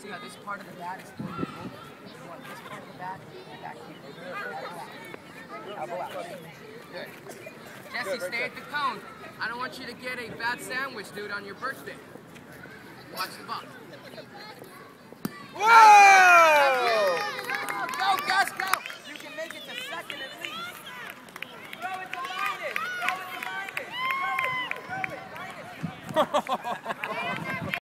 see how this part of the bat is going to move? You want this part of the bat back here. Elbow out. Good. Jesse, stay at the cone. I don't want you to get a bad sandwich, dude, on your birthday. Watch the ball. Whoa! Go, Gus, go! You can make it to second at least. Throw it to Linus! Throw it to Linus! Throw it! Throw it! Linus!